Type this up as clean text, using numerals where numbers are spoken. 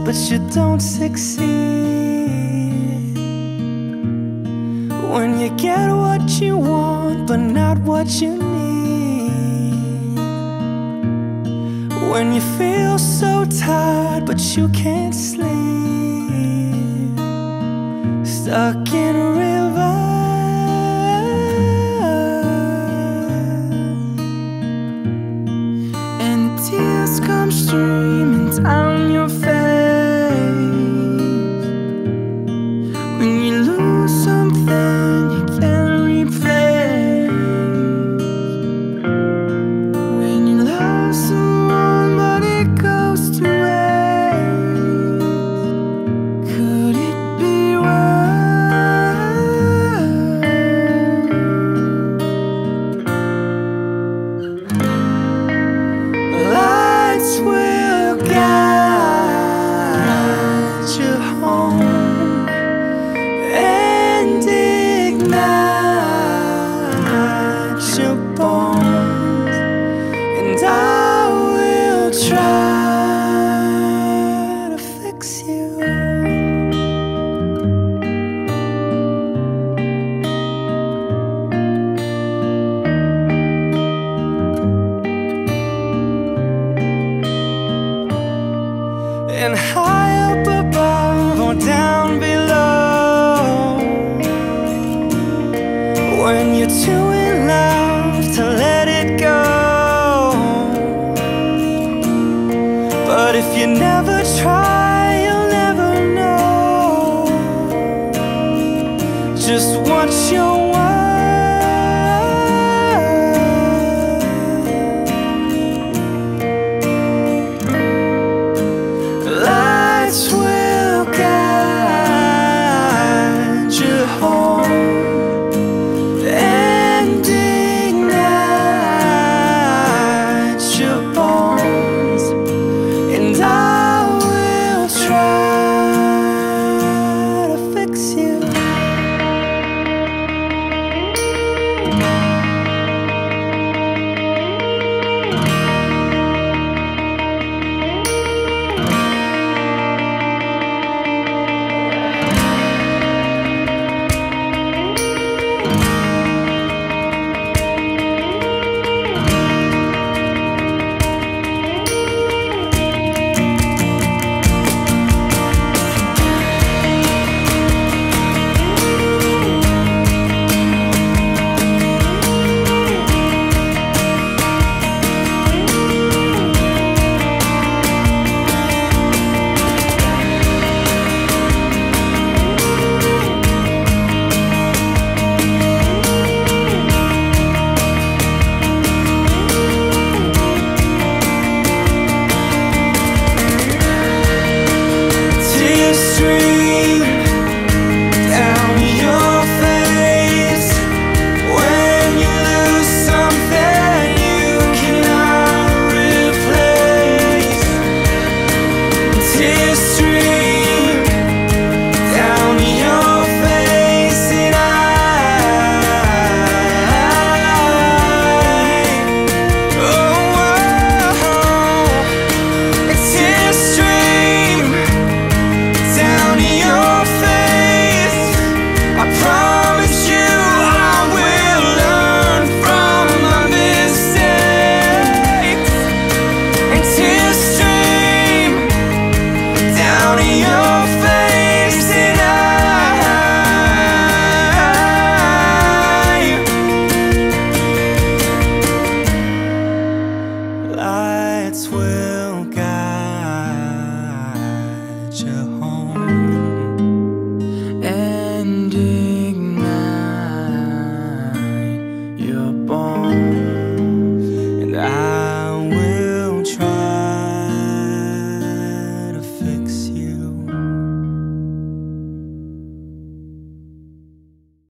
but you don't succeed. When you get what you want, but not what you need. When you feel so tired, but you can't sleep. Stuck in a river, and tears come streaming down your face. When you lose something you can't replace. When you love someone but it goes to waste. Could it be worse? Lights will guide you home and ignite your bones, and I will try to fix you. And high up above or down below, when you're too in love to let it go. But if you never try, you'll never know just what you're worth. Lights will guide you home and ignite your bones, and I will try to fix you. Tears